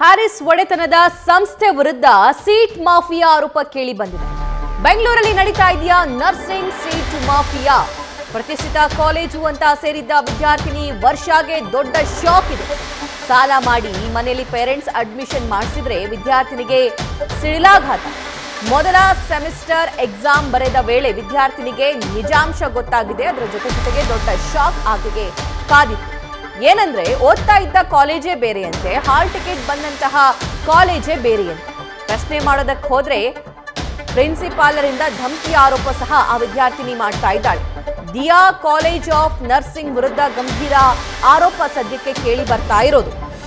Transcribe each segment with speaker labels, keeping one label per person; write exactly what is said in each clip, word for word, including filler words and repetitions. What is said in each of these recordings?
Speaker 1: Harris ಒಡೆತನದ ಸಂಸ್ಥೆ ವಿರುದ್ಧ ಸೀಟ್ ಮಾಫಿಯಾ ಆರೋಪ ಕೇಳಿ ಬಂದಿದೆ. ಬೆಂಗಳೂರಲ್ಲಿ ನಡೀತಾ ಇದೆಯಾ ನರ್ಸಿಂಗ್ ಸೀಟ್ ಮಾಫಿಯಾ? ಪ್ರತಿಷ್ಠಿತ ಕಾಲೇಜು ಅಂತ ಸೇರಿದ್ದ ವಿದ್ಯಾರ್ಥಿನಿ ವರ್ಷಾಗೆ ದೊಡ್ಡ ಶಾಕ್ ಇದೆ. ಸಾಲ ಮಾಡಿ ಮನೆಯಲ್ಲಿ ಪೇರೆಂಟ್ಸ್ ಅಡ್ಮಿಷನ್ ಮಾಡಿಸಿದ್ರೆ ವಿದ್ಯಾರ್ಥಿನಿಗೆ ಸಿಡಿಲಾಘಾತ. ಮೊದಲ ಸೆಮಿಸ್ಟರ್ ಎಕ್ಸಾಮ್ ಬರೆದ ವೇಳೆ ವಿದ್ಯಾರ್ಥಿನಿಗೆ ನಿಜಾಂಶ ಗೊತ್ತಾಗಿದೆ. ಅದರ ಜೊತೆ ಜೊತೆಗೆ ದೊಡ್ಡ ಶಾಕ್ ಆಕೆಗೆ ಕಾದಿತ್ತು. ಏನಂದ್ರೆ ಓದ್ತಾ ಇದ್ದ ಕಾಲೇಜೇ ಬೇರೆಯಂತೆ, ಹಾಲ್ ಟಿಕೆಟ್ ಬಂದಂತಹ ಕಾಲೇಜೇ ಬೇರೆಯಂತೆ. ಪ್ರಶ್ನೆ ಮಾಡೋದಕ್ಕೆ ಹೋದ್ರೆ ಪ್ರಿನ್ಸಿಪಾಲರಿಂದ ಧಮಕಿ ಆರೋಪ ಸಹ ಆ ವಿದ್ಯಾರ್ಥಿನಿ ಮಾಡ್ತಾ ಇದ್ದಾಳೆ. ದಿಯಾ ಕಾಲೇಜ್ ಆಫ್ ನರ್ಸಿಂಗ್ ವಿರುದ್ಧ ಗಂಭೀರ ಆರೋಪ ಸದ್ಯಕ್ಕೆ ಕೇಳಿ ಬರ್ತಾ ಇರೋದು.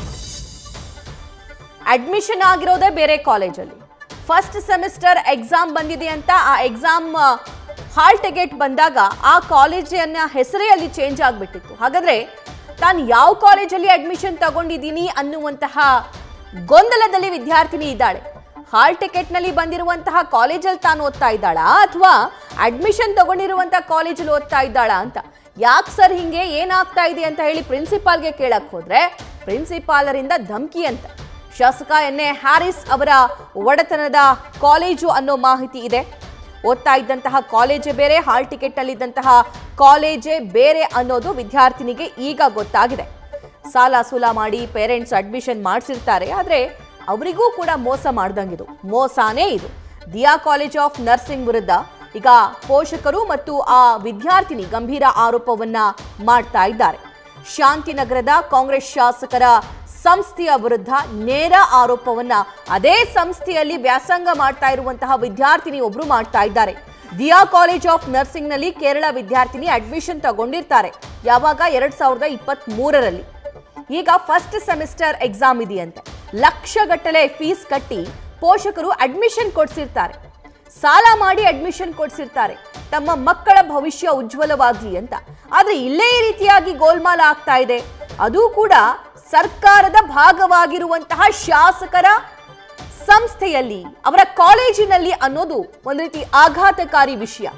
Speaker 1: ಅಡ್ಮಿಷನ್ ಆಗಿರೋದೇ ಬೇರೆ ಕಾಲೇಜಲ್ಲಿ, ಫಸ್ಟ್ ಸೆಮಿಸ್ಟರ್ ಎಕ್ಸಾಮ್ ಬಂದಿದೆ ಅಂತ ಆ ಎಕ್ಸಾಮ್ ಹಾಲ್ ಟಿಕೆಟ್ ಬಂದಾಗ ಆ ಕಾಲೇಜಿನ ಹೆಸರೇ ಅಲ್ಲಿ ಚೇಂಜ್ ಆಗಿಬಿಟ್ಟಿತ್ತು. ಹಾಗಾದ್ರೆ ತಾನು ಯಾವ ಕಾಲೇಜಲ್ಲಿ ಅಡ್ಮಿಷನ್ ತಗೊಂಡಿದ್ದೀನಿ ಅನ್ನುವಂತಹ ಗೊಂದಲದಲ್ಲಿ ವಿದ್ಯಾರ್ಥಿನಿ ಇದ್ದಾಳೆ. ಹಾಲ್ ಟಿಕೆಟ್ನಲ್ಲಿ ಬಂದಿರುವಂತಹ ಕಾಲೇಜಲ್ಲಿ ತಾನು ಓದ್ತಾ ಇದ್ದಾಳಾ ಅಥವಾ ಅಡ್ಮಿಷನ್ ತಗೊಂಡಿರುವಂತಹ ಕಾಲೇಜಲ್ಲಿ ಓದ್ತಾ ಇದ್ದಾಳಾ ಅಂತ. ಯಾಕೆ ಸರ್ ಹಿಂಗೆ, ಏನಾಗ್ತಾ ಇದೆ ಅಂತ ಹೇಳಿ ಪ್ರಿನ್ಸಿಪಾಲ್ಗೆ ಕೇಳಕ್ ಹೋದ್ರೆ ಪ್ರಿನ್ಸಿಪಾಲರಿಂದ ಧಮಕಿ ಅಂತ. ಶಾಸಕ ಎನ್ ಎ ಹ್ಯಾರಿಸ್ ಅವರ ಒಡೆತನದ ಕಾಲೇಜು ಅನ್ನೋ ಮಾಹಿತಿ ಇದೆ. ಓದ್ತಾ ಇದ್ದಂತಹ ಕಾಲೇಜೇ ಬೇರೆ, ಹಾಲ್ ಟಿಕೆಟ್ ಅಲ್ಲಿ ಇದ್ದಂತಹ ಕಾಲೇಜೇ ಬೇರೆ ಅನ್ನೋದು ವಿದ್ಯಾರ್ಥಿನಿಗೆ ಈಗ ಗೊತ್ತಾಗಿದೆ. ಸಾಲ ಸೂಲ ಮಾಡಿ ಪೇರೆಂಟ್ಸ್ ಅಡ್ಮಿಷನ್ ಮಾಡಿಸಿರ್ತಾರೆ, ಆದರೆ ಅವರಿಗೂ ಕೂಡ ಮೋಸ ಮಾಡ್ದಂಗಿದು, ಮೋಸಾನೇ ಇದು. ದಿಯಾ ಕಾಲೇಜ್ ಆಫ್ ನರ್ಸಿಂಗ್ ವಿರುದ್ಧ ಈಗ ಪೋಷಕರು ಮತ್ತು ಆ ವಿದ್ಯಾರ್ಥಿನಿ ಗಂಭೀರ ಆರೋಪವನ್ನ ಮಾಡ್ತಾ ಇದ್ದಾರೆ. ಶಾಂತಿನಗರದ ಕಾಂಗ್ರೆಸ್ ಶಾಸಕರ ಸಂಸ್ಥೆಯ ವಿರುದ್ಧ ನೇರ ಆರೋಪವನ್ನ ಅದೇ ಸಂಸ್ಥೆಯಲ್ಲಿ ವ್ಯಾಸಂಗ ಮಾಡ್ತಾ ಇರುವಂತಹ ವಿದ್ಯಾರ್ಥಿನಿ ಒಬ್ರು ಮಾಡ್ತಾ ಇದ್ದಾರೆ. ದಿಯಾ ಕಾಲೇಜ್ ಆಫ್ ನರ್ಸಿಂಗ್ ನಲ್ಲಿ ಕೇರಳ ವಿದ್ಯಾರ್ಥಿನಿ ಅಡ್ಮಿಷನ್ ತಗೊಂಡಿರ್ತಾರೆ. ಯಾವಾಗ ಎರಡ್ ಸಾವಿರದ ಇಪ್ಪತ್ತ್ ಮೂರರಲ್ಲಿ. ಈಗ ಫಸ್ಟ್ ಸೆಮಿಸ್ಟರ್ ಎಕ್ಸಾಮ್ ಇದೆಯಂತೆ. ಲಕ್ಷಗಟ್ಟಲೆ ಫೀಸ್ ಕಟ್ಟಿ ಪೋಷಕರು ಅಡ್ಮಿಷನ್ ಕೊಡ್ಸಿರ್ತಾರೆ, ಸಾಲ ಮಾಡಿ ಅಡ್ಮಿಷನ್ ಕೊಡ್ಸಿರ್ತಾರೆ ತಮ್ಮ ಮಕ್ಕಳ ಭವಿಷ್ಯ ಉಜ್ವಲವಾಗ್ಲಿ ಅಂತ. ಆದ್ರೆ ಇಲ್ಲೇ ಈ ರೀತಿಯಾಗಿ ಗೋಲ್ಮಾಲ ಆಗ್ತಾ ಇದೆ. ಅದು ಕೂಡ ಸರ್ಕಾರದ ಭಾಗವಾಗಿರುವಂತಹ ಶಾಸಕರ ಸಂಸ್ಥೆಯಲ್ಲಿ, ಅವರ ಕಾಲೇಜಿನಲ್ಲಿ ಅನ್ನೋದು ಒಂದು ರೀತಿ ಆಘಾತಕಾರಿ ವಿಷಯ.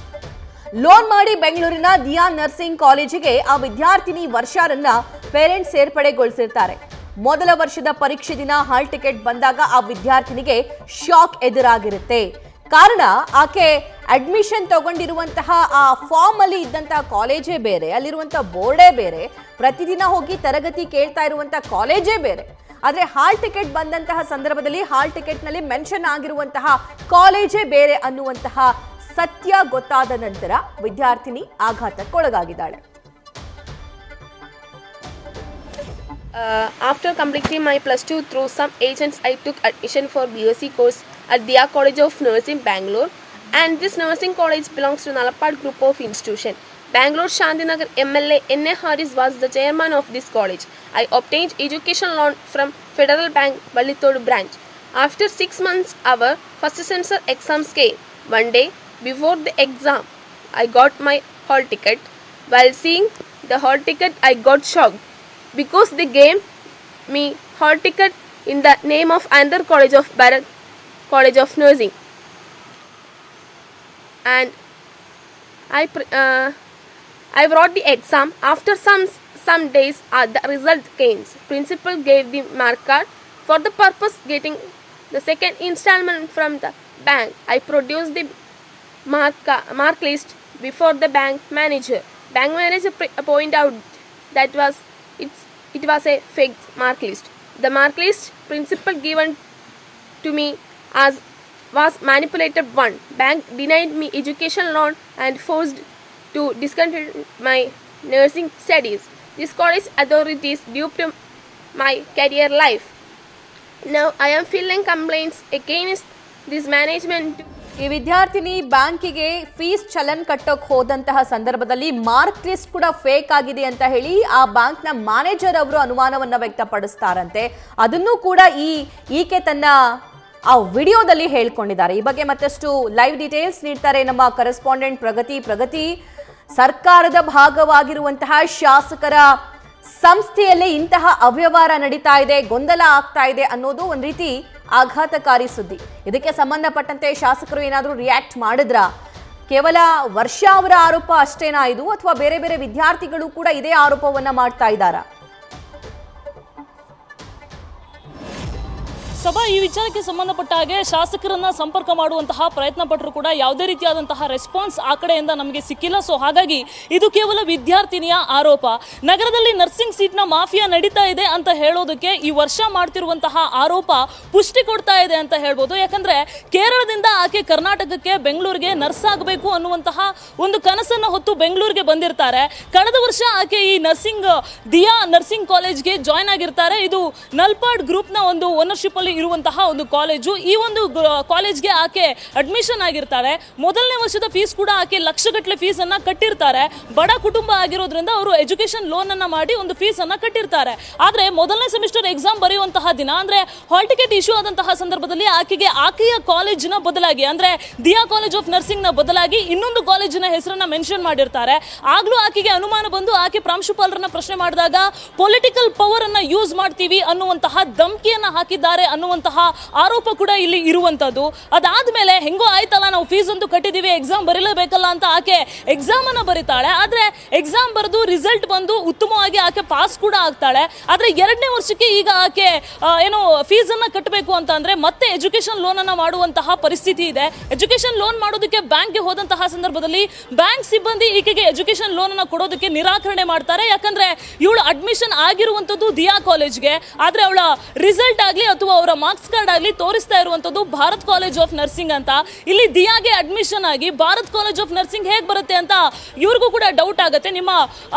Speaker 1: ಲೋನ್ ಮಾಡಿ ಬೆಂಗಳೂರಿನ ದಿಯಾ ನರ್ಸಿಂಗ್ ಕಾಲೇಜಿಗೆ ಆ ವಿದ್ಯಾರ್ಥಿನಿ ವರ್ಷಾರನ್ನ ಪೇರೆಂಟ್ಸ್ ಸೇರ್ಪಡೆಗೊಳಿಸಿರ್ತಾರೆ. ಮೊದಲ ವರ್ಷದ ಪರೀಕ್ಷೆ ದಿನ ಹಾಲ್ ಟಿಕೆಟ್ ಬಂದಾಗ ಆ ವಿದ್ಯಾರ್ಥಿನಿಗೆ ಶಾಕ್ ಎದುರಾಗಿರುತ್ತೆ. ಕಾರಣ ಆಕೆ ಅಡ್ಮಿಷನ್ ತಗೊಂಡಿರುವಂತಹ ಆ ಫಾರ್ಮ್ ಅಲ್ಲಿ ಇದ್ದಂತಹ ಕಾಲೇಜೇ ಬೇರೆ, ಅಲ್ಲಿರುವಂತಹ ಬೋರ್ಡೇ ಬೇರೆ, ಪ್ರತಿದಿನ ಹೋಗಿ ತರಗತಿ ಕೇಳ್ತಾ ಇರುವಂತಹ ಕಾಲೇಜೇ ಬೇರೆ. ಆದ್ರೆ ಹಾಲ್ ಟಿಕೆಟ್ ಬಂದಂತಹ ಸಂದರ್ಭದಲ್ಲಿ ಹಾಲ್ ಟಿಕೆಟ್ ನಲ್ಲಿ ಮೆನ್ಷನ್ ಆಗಿರುವಂತಹ ಕಾಲೇಜೇ ಬೇರೆ ಅನ್ನುವಂತಹ ಸತ್ಯ ಗೊತ್ತಾದ ನಂತರ ವಿದ್ಯಾರ್ಥಿನಿ ಆಘಾತಕ್ಕೊಳಗಾಗಿದ್ದಾಳೆ.
Speaker 2: Uh, after completing my plus two through some agents, I took admission for B S c course at Dia College of Nursing, Bangalore. And this nursing college belongs to Nalapad group of institution. Bangalore Shantinagar M L A N A Harris was the chairman of this college. I obtained education loan from Federal Bank, Vallitodu branch. After six months, our first semester exams came. One day before the exam, I got my hall ticket. While seeing the hall ticket, I got shocked, because they gave me hall ticket in the name of another college of Bharat College of Nursing. And I uh, I wrote the exam. After some some days, uh, the result came. Principal gave the mark card for the purpose getting the second installment from the bank. I produced the mark mark list before the bank manager. Bank manager pointed out that was it's it was a fake mark list. The mark list principal given to me as was manipulated one. Bank denied me education loan and forced to discontinue my nursing studies. This college authorities duped my career life. Now I am filing complaints against this management.
Speaker 1: ಈ ವಿದ್ಯಾರ್ಥಿನಿ ಬ್ಯಾಂಕಿಗೆ fees challan ಕಟ್ಟೋಕ್ ಹೋದಂತಹ ಸಂದರ್ಭದಲ್ಲಿ mark list ಕೂಡ fake ಆಗಿದೆ ಅಂತ ಹೇಳಿ ಆ ಬ್ಯಾಂಕ್ನ ಮ್ಯಾನೇಜರ್ ಅವರು ಅನುಮಾನವನ್ನ ವ್ಯಕ್ತಪಡಿಸ್ತಾರಂತೆ. ಅದನ್ನು ಕೂಡ ಈ ಈಕೆ ತನ್ನ ಆ ವಿಡಿಯೋದಲ್ಲಿ ಹೇಳ್ಕೊಂಡಿದ್ದಾರೆ. ಈ ಬಗ್ಗೆ ಮತ್ತಷ್ಟು ಲೈವ್ ಡೀಟೇಲ್ಸ್ ನೀಡ್ತಾರೆ ನಮ್ಮ ಕರೆಸ್ಪಾಂಡೆಂಟ್ ಪ್ರಗತಿ. ಪ್ರಗತಿ, ಸರ್ಕಾರದ ಭಾಗವಾಗಿರುವಂತಹ ಶಾಸಕರ ಸಂಸ್ಥೆಯಲ್ಲೇ ಇಂತಹ ಅವ್ಯವಹಾರ ನಡೀತಾ ಇದೆ, ಗೊಂದಲ ಆಗ್ತಾ ಇದೆ ಅನ್ನೋದು ಒಂದು ರೀತಿ ಆಘಾತಕಾರಿ ಸುದ್ದಿ. ಇದಕ್ಕೆ ಸಂಬಂಧಪಟ್ಟಂತೆ ಶಾಸಕರು ಏನಾದರೂ ರಿಯಾಕ್ಟ್ ಮಾಡಿದ್ರಾ? ಕೇವಲ ವರ್ಷ ಅವರ ಆರೋಪ ಅಷ್ಟೇನಾ ಇದು, ಅಥವಾ ಬೇರೆ ಬೇರೆ ವಿದ್ಯಾರ್ಥಿಗಳು ಕೂಡ ಇದೇ ಆರೋಪವನ್ನ ಮಾಡ್ತಾ ಇದ್ದಾರಾ?
Speaker 3: ಸಭಾ ಈ ವಿಚಾರಕ್ಕೆ ಸಂಬಂಧಪಟ್ಟ ಹಾಗೆ ಶಾಸಕರನ್ನ ಸಂಪರ್ಕ ಮಾಡುವಂತಹ ಪ್ರಯತ್ನ ಪಟ್ಟರು ಕೂಡ ಯಾವುದೇ ರೀತಿಯಾದಂತಹ ರೆಸ್ಪಾನ್ಸ್ ಆ ಕಡೆಯಿಂದ ನಮಗೆ ಸಿಕ್ಕಿಲ್ಲ. ಸೊ ಹಾಗಾಗಿ ಇದು ಕೇವಲ ವಿದ್ಯಾರ್ಥಿನಿಯ ಆರೋಪ. ನಗರದಲ್ಲಿ ನರ್ಸಿಂಗ್ ಸೀಟ್ನ ಮಾಫಿಯಾ ನಡೀತಾ ಇದೆ ಅಂತ ಹೇಳೋದಕ್ಕೆ ಈ ವರ್ಷ ಮಾಡ್ತಿರುವಂತಹ ಆರೋಪ ಪುಷ್ಟಿ ಕೊಡ್ತಾ ಇದೆ ಅಂತ ಹೇಳ್ಬೋದು. ಯಾಕಂದ್ರೆ ಕೇರಳದಿಂದ ಆಕೆ ಕರ್ನಾಟಕಕ್ಕೆ ಬೆಂಗಳೂರಿಗೆ ನರ್ಸ್ ಆಗಬೇಕು ಅನ್ನುವಂತಹ ಒಂದು ಕನಸನ್ನು ಹೊತ್ತು ಬೆಂಗಳೂರಿಗೆ ಬಂದಿರ್ತಾರೆ. ಕಳೆದ ವರ್ಷ ಆಕೆ ಈ ನರ್ಸಿಂಗ್ ದಿಯಾ ನರ್ಸಿಂಗ್ ಕಾಲೇಜ್ಗೆ ಜಾಯ್ನ್ ಆಗಿರ್ತಾರೆ. ಇದು ನಲ್ಪಾಡ್ ಗ್ರೂಪ್ನ ಒಂದು ಓನರ್ಶಿಪ್ ಅಲ್ಲಿ ಇರುವಂತಹ ಒಂದು ಕಾಲೇಜು. ಈ ಒಂದು ಕಾಲೇಜ್ಗೆ ಆಕೆ ಅಡ್ಮಿಷನ್ ಆಗಿರ್ತಾರೆ. ಮೊದಲನೇ ವರ್ಷದ ಫೀಸ್ ಕೂಡ ಆಕೆ ಲಕ್ಷಗಟ್ಟಲೆ ಫೀಸ್ ಅನ್ನ ಕಟ್ಟಿರ್ತಾರೆ. ಬಡ ಕುಟುಂಬ ಆಗಿರೋದ್ರಿಂದ ಅವರು ಎಜುಕೇಶನ್ ಲೋನ್ ಅನ್ನ ಮಾಡಿ ಒಂದು ಫೀಸ್ ಅನ್ನ ಕಟ್ಟಿರ್ತಾರೆ. ಆದ್ರೆ ಮೊದಲನೇ ಸೆಮಿಸ್ಟರ್ ಎಕ್ಸಾಮ್ ಬರೆಯುವಂತಹ ದಿನ ಅಂದ್ರೆ ಹಾಲ್ ಟಿಕೆಟ್ ಇಶ್ಯೂ ಆದಂತಹ ಸಂದರ್ಭದಲ್ಲಿ ಆಕೆಗೆ ಆಕೆಯ ಕಾಲೇಜಿನ ಬದಲಾಗಿ ಅಂದ್ರೆ ದಿಯಾ ಕಾಲೇಜ್ ಆಫ್ ನರ್ಸಿಂಗ್ ನ ಬದಲಾಗಿ ಇನ್ನೊಂದು ಕಾಲೇಜಿನ ಹೆಸರನ್ನ ಮೆನ್ಷನ್ ಮಾಡಿರ್ತಾರೆ. ಆಗ್ಲೂ ಆಕೆಗೆ ಅನುಮಾನ ಬಂದು ಆಕೆ ಪ್ರಾಂಶುಪಾಲರನ್ನ ಪ್ರಶ್ನೆ ಮಾಡಿದಾಗ ಪೊಲಿಟಿಕಲ್ ಪವರ್ ಅನ್ನ ಯೂಸ್ ಮಾಡ್ತೀವಿ ಅನ್ನುವಂತಹ ಧಮಕಿಯನ್ನ ಹಾಕಿದ್ದಾರೆ ಅನ್ನುವಂತಹ ಆರೋಪ ಕೂಡ ಇಲ್ಲಿ ಇರುವಂತದ್ದು. ಅದಾದ್ಮೇಲೆ ಹೆಂಗೋ ಆಯ್ತಲ್ಲ, ನಾವು ಫೀಸ್ ಅಂತೂ ಕಟ್ಟಿದೀವಿ, ಎಕ್ಸಾಮ್ ಬರೀಲೇಬೇಕಲ್ಲ ಅಂತ ಆಕೆ ಎಕ್ಸಾಮ್ ಅನ್ನ ಬರೀತಾಳೆ. ಆದ್ರೆ ಎಕ್ಸಾಮ್ ಬರೆದು ರಿಸಲ್ಟ್ ಬಂದು ಉತ್ತಮವಾಗಿ ಆಕೆ ಪಾಸ್ ಕೂಡ ಆಗ್ತಾಳೆ. ಆದ್ರೆ ಎರಡನೇ ವರ್ಷಕ್ಕೆ ಈಗ ಆಕೆ ಏನೋ ಫೀಸ್ ಅನ್ನ ಕಟ್ಟಬೇಕು ಅಂತ ಅಂದ್ರೆ ಮತ್ತೆ ಎಜುಕೇಶನ್ ಲೋನ್ ಅನ್ನ ಮಾಡುವಂತಹ ಪರಿಸ್ಥಿತಿ ಇದೆ. ಎಜುಕೇಶನ್ ಲೋನ್ ಮಾಡೋದಕ್ಕೆ ಬ್ಯಾಂಕ್ಗೆ ಹೋದಂತಹ ಸಂದರ್ಭದಲ್ಲಿ ಬ್ಯಾಂಕ್ ಸಿಬ್ಬಂದಿ ಈಕೆಗೆ ಎಜುಕೇಶನ್ ಲೋನ್ ಅನ್ನ ಕೊಡೋದಕ್ಕೆ ನಿರಾಕರಣೆ ಮಾಡ್ತಾರೆ. ಯಾಕಂದ್ರೆ ಇವಳು ಅಡ್ಮಿಷನ್ ಆಗಿರುವಂತದ್ದು ದಿಯಾ ಕಾಲೇಜ್ಗೆ, ಆದ್ರೆ ಅವಳ ರಿಸಲ್ಟ್ ಆಗ್ಲಿ ಅಥವಾ ಅವರ ಮಾರ್ಕ್ಸ್ ಕಾರ್ಡ್ ಆಗ್ಲಿ ತೋರಿಸ್ತಾ ಇರುವಂತದ್ದು ಭಾರತ್ ಕಾಲೇಜ್ ಆಫ್ ನರ್ಸಿಂಗ್ ಅಂತ. ಇಲ್ಲಿ ದಿಯಾಗೆ ಅಡ್ಮಿಷನ್ ಆಗಿ ಭಾರತ್ ಕಾಲೇಜ್ ಆಫ್ ನರ್ಸಿಂಗ್ ಹೇಗೆ ಬರುತ್ತೆ ಅಂತ ಇವ್ರಿಗೂ ಕೂಡ ಡೌಟ್ ಆಗುತ್ತೆ. ನಿಮ್ಮ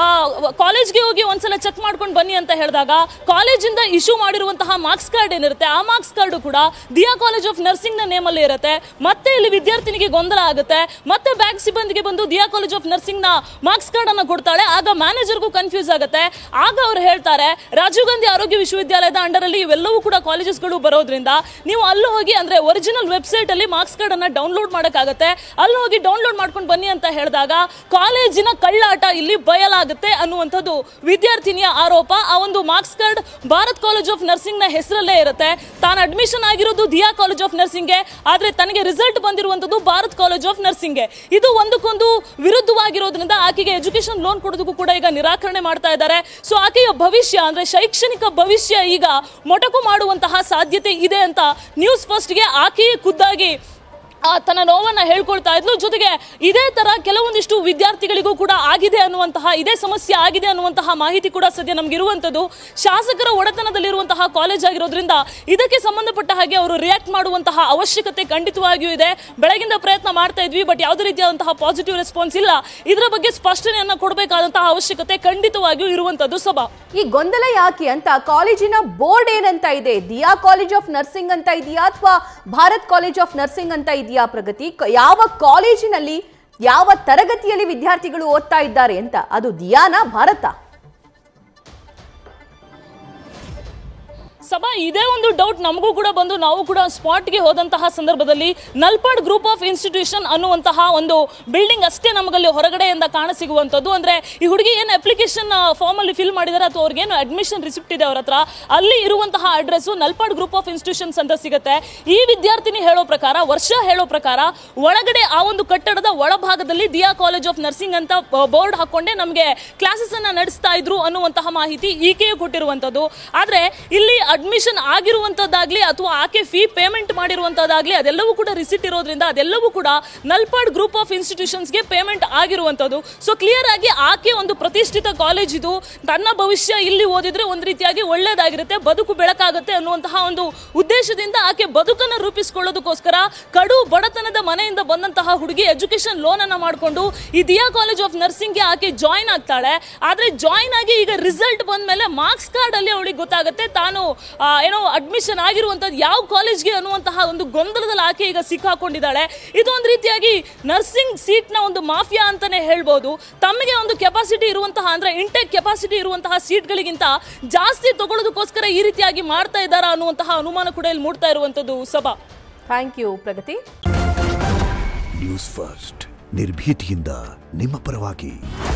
Speaker 3: ಕಾಲೇಜ್ಗೆ ಹೋಗಿ ಒಂದ್ಸಲ ಚೆಕ್ ಮಾಡ್ಕೊಂಡು ಬನ್ನಿ ಅಂತ ಹೇಳಿದಾಗ ಕಾಲೇಜಿಂದ ಇಶ್ಯೂ ಮಾಡಿರುವಂತಹ ಮಾರ್ಕ್ಸ್ ಕಾರ್ಡ್ ಏನಿರುತ್ತೆ ಆ ಮಾರ್ಕ್ಸ್ ಕಾರ್ಡ್ ಕೂಡ ದಿಯಾ ಕಾಲೇಜ್ ಆಫ್ ನರ್ಸಿಂಗ್ ನ ನೇಮ್ ಅಲ್ಲಿ ಇರುತ್ತೆ. ಮತ್ತೆ ಇಲ್ಲಿ ವಿದ್ಯಾರ್ಥಿನಿಗೆ ಗೊಂದಲ ಆಗುತ್ತೆ. ಮತ್ತೆ ಬ್ಯಾಂಕ್ ಸಿಬ್ಬಂದಿಗೆ ಬಂದು ದಿಯಾ ಕಾಲೇಜ್ ಆಫ್ ನರ್ಸಿಂಗ್ ನ ಮಾರ್ಕ್ಸ್ ಕಾರ್ಡ್ ಅನ್ನ ಕೊಡ್ತಾಳೆ. ಆಗ ಮ್ಯಾನೇಜರ್ಗೂ ಕನ್ಫ್ಯೂಸ್ ಆಗುತ್ತೆ. ಆಗ ಅವ್ರು ಹೇಳ್ತಾರೆ, ರಾಜೀವ್ ಗಾಂಧಿ ಆರೋಗ್ಯ ವಿಶ್ವವಿದ್ಯಾಲಯದ ಅಂಡರ್ ಅಲ್ಲಿ ಇವೆಲ್ಲವೂ ಕೂಡ ಕಾಲೇಜಸ್ಗಳು ಬರೋದ್ರಿಂದ ನೀವು ಅಲ್ಲಿ ಹೋಗಿ ಅಂದ್ರೆ ಒರಿಜಿನಲ್ ವೆಬ್ಸೈಟ್ ಅಲ್ಲಿ ಮಾರ್ಕ್ಸ್ ಕಾರ್ಡ್ ಅನ್ನ ಡೌನ್ಲೋಡ್ ಮಾಡಕ್ಕಾಗತ್ತೆ, ಅಲ್ಲಿ ಹೋಗಿ ಡೌನ್ಲೋಡ್ ಮಾಡ್ಕೊಂಡು ಬನ್ನಿ ಅಂತ ಹೇಳಿದಾಗ ಕಾಲೇಜಿನ ಕಳ್ಳಾಟ ಇಲ್ಲಿ ಬಯಲಾಗುತ್ತೆ ಅನ್ನುವಂಥದ್ದು ವಿದ್ಯಾರ್ಥಿನಿಯ ಆರೋಪ. ಆ ಒಂದು marks card Bharat college of nursing ನ ಹೆಸರಲ್ಲೇ ಇರುತ್ತೆ. ತಾನು ಅಡ್ಮಿಷನ್ ಆಗಿರೋದು ದಿಯಾ ಕಾಲೇಜ್ ಆಫ್ ನರ್ಸಿಂಗ್ಗೆ, ಆದ್ರೆ ತನಗೆ ರಿಸಲ್ಟ್ ಬಂದಿರುವಂತದ್ದು ಭಾರತ್ ಕಾಲೇಜ್ ಆಫ್ ನರ್ಸಿಂಗ್ಗೆ. ಇದು ಒಂದಕ್ಕೊಂದು ವಿರುದ್ಧವಾಗಿರೋದ್ರಿಂದ ಆಕೆಗೆ ಎಜುಕೇಶನ್ ಲೋನ್ ಕೊಡೋದಕ್ಕೂ ಕೂಡ ಈಗ ನಿರಾಕರಣೆ ಮಾಡ್ತಾ ಇದ್ದಾರೆ. ಸೊ ಆಕೆಯ ಭವಿಷ್ಯ ಅಂದ್ರೆ ಶೈಕ್ಷಣಿಕ ಭವಿಷ್ಯ ಈಗ ಮೊಟಕು ಮಾಡುವಂತಹ ಸಾಧ್ಯತೆ ಇದೆ ಅಂತ ನ್ಯೂಸ್ ಫಸ್ಟ್ಗೆ ಆಕೆಯೇ ಖುದ್ದಾಗಿ ತನ್ನ ನೋವನ್ನ ಹೇಳ್ಕೊಳ್ತಾ ಇದ್ಲು. ಜೊತೆಗೆ ಇದೇ ತರ ಕೆಲವೊಂದಿಷ್ಟು ವಿದ್ಯಾರ್ಥಿಗಳಿಗೂ ಕೂಡ ಆಗಿದೆ ಅನ್ನುವಂತಹ ಇದೇ ಸಮಸ್ಯೆ ಆಗಿದೆ ಅನ್ನುವಂತಹ ಮಾಹಿತಿ ಕೂಡ ಸದ್ಯ ನಮ್ಗೆ ಇರುವಂತದ್ದು. ಶಾಸಕರ ಒಡೆತನದಲ್ಲಿರುವಂತಹ ಕಾಲೇಜ್ ಆಗಿರೋದ್ರಿಂದ ಇದಕ್ಕೆ ಸಂಬಂಧಪಟ್ಟ ಹಾಗೆ ಅವರು ರಿಯಾಕ್ಟ್ ಮಾಡುವಂತಹ ಅವಶ್ಯಕತೆ ಖಂಡಿತವಾಗಿಯೂ ಇದೆ. ಬೆಳಗಿಂದ ಪ್ರಯತ್ನ ಮಾಡ್ತಾ ಇದ್ವಿ, ಬಟ್ ಯಾವುದೇ ರೀತಿಯಾದಂತಹ ಪಾಸಿಟಿವ್ ರೆಸ್ಪಾನ್ಸ್ ಇಲ್ಲ. ಇದರ ಬಗ್ಗೆ ಸ್ಪಷ್ಟನೆಯನ್ನ ಕೊಡಬೇಕಾದಂತಹ ಅವಶ್ಯಕತೆ ಖಂಡಿತವಾಗಿಯೂ ಇರುವಂತದ್ದು. ಸಭಾ,
Speaker 1: ಈ ಗೊಂದಲ ಯಾಕೆ ಅಂತ ಕಾಲೇಜಿನ ಬೋರ್ಡ್ ಏನಂತ ಇದೆ? ದಿಯಾ ಕಾಲೇಜ್ ಆಫ್ ನರ್ಸಿಂಗ್ ಅಂತ ಇದೆಯಾ ಅಥವಾ ಭಾರತ್ ಕಾಲೇಜ್ ಆಫ್ ನರ್ಸಿಂಗ್ ಅಂತ ಇದೆಯಾ? ಪ್ರಗತಿ, ಯಾವ ಕಾಲೇಜಿನಲ್ಲಿ ಯಾವ ತರಗತಿಯಲ್ಲಿ ವಿದ್ಯಾರ್ಥಿಗಳು ಓದ್ತಾ ಇದ್ದಾರೆ ಅಂತ? ಅದು ದಿಯಾನಾ, ಭಾರತ?
Speaker 3: ಸಭಾ, ಇದೇ ಒಂದು ಡೌಟ್ ನಮಗೂ ಕೂಡ ಬಂದು ನಾವು ಕೂಡ ಸ್ಪಾಟ್ಗೆ ಹೋದಂತಹ ಸಂದರ್ಭದಲ್ಲಿ ನಲ್ಪಾಡ್ ಗ್ರೂಪ್ ಆಫ್ ಇನ್ಸ್ಟಿಟ್ಯೂಷನ್ ಅನ್ನುವಂತಹ ಒಂದು ಬಿಲ್ಡಿಂಗ್ ಅಷ್ಟೇ ನಮಗಲ್ಲಿ ಹೊರಗಡೆಯಿಂದ ಕಾಣಸಿಗುವಂಥದ್ದು. ಅಂದ್ರೆ ಈ ಹುಡುಗಿ ಏನು ಅಪ್ಲಿಕೇಶನ್ ಫಾರ್ಮ್ ಅಲ್ಲಿ ಫಿಲ್ ಮಾಡಿದ್ದಾರೆ ಅಥವಾ ಅವ್ರಿಗೇನು ಅಡ್ಮಿಷನ್ ರಿಸಿಪ್ಟ್ ಇದೆ ಅವ್ರ ಹತ್ರ, ಅಲ್ಲಿ ಇರುವಂತಹ address Nalpad group of institutions ಅಂತ ಸಿಗುತ್ತೆ. ಈ ವಿದ್ಯಾರ್ಥಿನಿ ಹೇಳೋ ಪ್ರಕಾರ, ವರ್ಷ ಹೇಳೋ ಪ್ರಕಾರ, ಒಳಗಡೆ ಆ ಒಂದು ಕಟ್ಟಡದ ಒಳಭಾಗದಲ್ಲಿ ದಿಯಾ ಕಾಲೇಜ್ ಆಫ್ ನರ್ಸಿಂಗ್ ಅಂತ ಬೋರ್ಡ್ ಹಾಕೊಂಡೆ ನಮಗೆ ಕ್ಲಾಸಸ್ ಅನ್ನ ನಡೆಸ್ತಾ ಇದ್ರು ಅನ್ನುವಂತಹ ಮಾಹಿತಿ ಈಕೆಯೇ ಕೊಟ್ಟಿರುವಂತದ್ದು. ಆದ್ರೆ ಇಲ್ಲಿ ಅಡ್ಮಿಷನ್ ಆಗಿರುವಂತದ್ದಾಗ್ಲಿ ಅಥವಾ ಆಕೆ ಫೀ ಪೇಮೆಂಟ್ ಮಾಡಿರುವಂತದ್ದಾಗ್ಲಿ ಅದೆಲ್ಲವೂ ಕೂಡ ರಿಸಿಟ್ ಇರೋದ್ರಿಂದ ಅದೆಲ್ಲವೂ ಕೂಡ ನಲ್ಪಾಡ್ ಗ್ರೂಪ್ ಆಫ್ ಇನ್ಸ್ಟಿಟ್ಯೂಷನ್ಸ್ಗೆ ಪೇಮೆಂಟ್ ಆಗಿರುವಂತದ್ದು. ಸೊ ಕ್ಲಿಯರ್ ಆಗಿ ಆಕೆ ಒಂದು ಪ್ರತಿಷ್ಠಿತ ಕಾಲೇಜ್ ಇದು, ತನ್ನ ಭವಿಷ್ಯ ಇಲ್ಲಿ ಓದಿದ್ರೆ ಒಂದು ರೀತಿಯಾಗಿ ಒಳ್ಳೇದಾಗಿರುತ್ತೆ, ಬದುಕು ಬೆಳಕಾಗುತ್ತೆ ಅನ್ನುವಂತಹ ಒಂದು ಉದ್ದೇಶದಿಂದ ಆಕೆ ಬದುಕನ್ನು ರೂಪಿಸಿಕೊಳ್ಳೋದಕ್ಕೋಸ್ಕರ ಕಡು ಬಡತನದ ಮನೆಯಿಂದ ಬಂದಂತಹ ಹುಡುಗಿ ಎಜುಕೇಶನ್ ಲೋನ್ ಅನ್ನ ಮಾಡಿಕೊಂಡು ಈ ದಿಯಾ ಕಾಲೇಜ್ ಆಫ್ ನರ್ಸಿಂಗ್ಗೆ ಆಕೆ ಜಾಯಿನ್ ಆಗ್ತಾಳೆ. ಆದ್ರೆ ಜಾಯಿನ್ ಆಗಿ ಈಗ ರಿಸಲ್ಟ್ ಬಂದ ಮೇಲೆ ಮಾರ್ಕ್ಸ್ ಕಾರ್ಡ್ ಅಲ್ಲಿ ಅವಳಿಗೆ ಗೊತ್ತಾಗುತ್ತೆ ತಾನು ಏನೋ ಅಡ್ಮಿಷನ್ ಆಗಿರುವಂತದ್ದು ಯಾವ ಕಾಲೇಜ್ಗೆ ಅನ್ನುವಂತಹ ಒಂದು ಗೊಂದಲದಲ್ಲಿ ಆಕೆ ಈಗ ಸಿಕ್ಕಾಕೊಂಡಿದ್ದಾಳೆ. ಇದು ಒಂದು ರೀತಿಯಾಗಿ ನರ್ಸಿಂಗ್ ಸೀಟ್ ನ ಒಂದು ಮಾಫಿಯಾ ಅಂತಾನೆ ಹೇಳ್ಬೋದು. ತಮಗೆ ಒಂದು ಕೆಪಾಸಿಟಿ ಇರುವಂತಹ ಅಂದ್ರೆ ಇಂಟೆಕ್ ಕೆಪಾಸಿಟಿ ಇರುವಂತಹ ಸೀಟ್ಗಳಿಗಿಂತ ಜಾಸ್ತಿ ತಗೊಳ್ಳೋದಕ್ಕೋಸ್ಕರ ಈ ರೀತಿಯಾಗಿ ಮಾಡ್ತಾ ಇದ್ದಾರಾ ಅನ್ನುವಂತಹ ಅನುಮಾನ ಕೂಡ ಇಲ್ಲಿ ಮೂಡ್ತಾ ಇರುವಂತದ್ದು. ಸಭಾ,
Speaker 1: thank you Pragati.
Speaker 4: News first ನಿರ್ಭೀತಿಯಿಂದ ನಿಮ್ಮ ಪರವಾಗಿ.